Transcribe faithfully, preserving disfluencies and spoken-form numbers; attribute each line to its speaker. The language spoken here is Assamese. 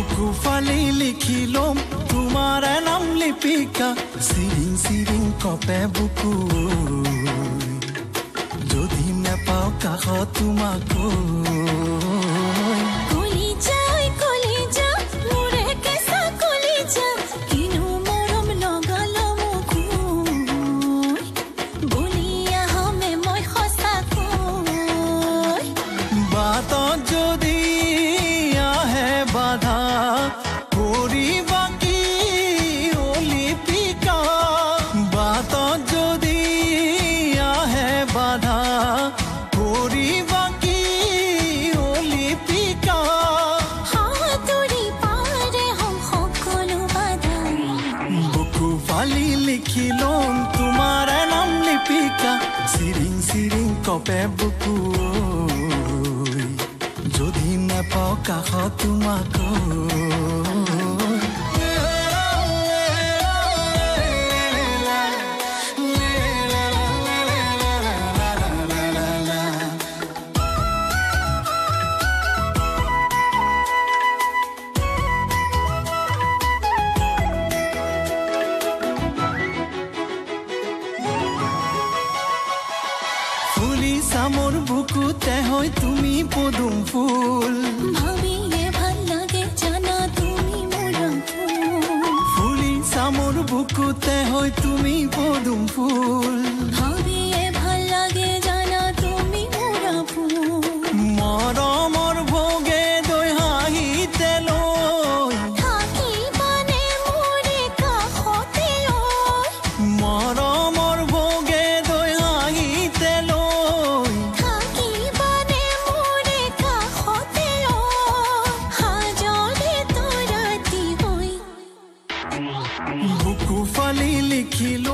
Speaker 1: বুকু ফালি লিখিলম তোমাৰ নাম লিপিকা সিৰিং সিৰিং কপে বুকু যদি নাপাও কাষ তোমাক
Speaker 2: কলি যাই কলি যা মোৰে কেঁচা কলি যা কিনো মৰম লগালো মোক বলিয়া হমে মই সঁচাকৈ
Speaker 1: বাটত যদি আহে বাধা কৰিবা কি অলিপিকা বাটত যদি আহে বাধা কৰিবা কি অলিপিকা
Speaker 2: হাতুৰি পাৰে হম সকলো বাধা
Speaker 1: বুকু ফালি লিখিলম তোমাৰ নাম লিপিকা সিৰিং সিৰিং কপে বুকু যদি নাপাও কাষ তোমাক ফুলি সামৰ বুকুতে হয় তুমি পদুম ফুল
Speaker 2: ভাবিয়ে ভাল লাগে জানা তুমি মোৰ ফুল
Speaker 1: ফুলি সামৰ বুকুতে হয় তুমি পদুম ফুল
Speaker 2: ভাবিয়ে ভাল লাগে জানা তুমি মোৰ ফুল
Speaker 1: মৰমৰ ভোগে দৈ হাঁহিতে লৈ
Speaker 2: থাকিবানে মোৰে কাষতে ঐ
Speaker 1: মৰমৰ ভোগে দৈ হাঁহিতে লৈ
Speaker 2: থাকিবানে মোৰে কাষতে ঐ হাজলে তোৰ ৰাতি হৈ
Speaker 1: বুকু ফালি লিখিল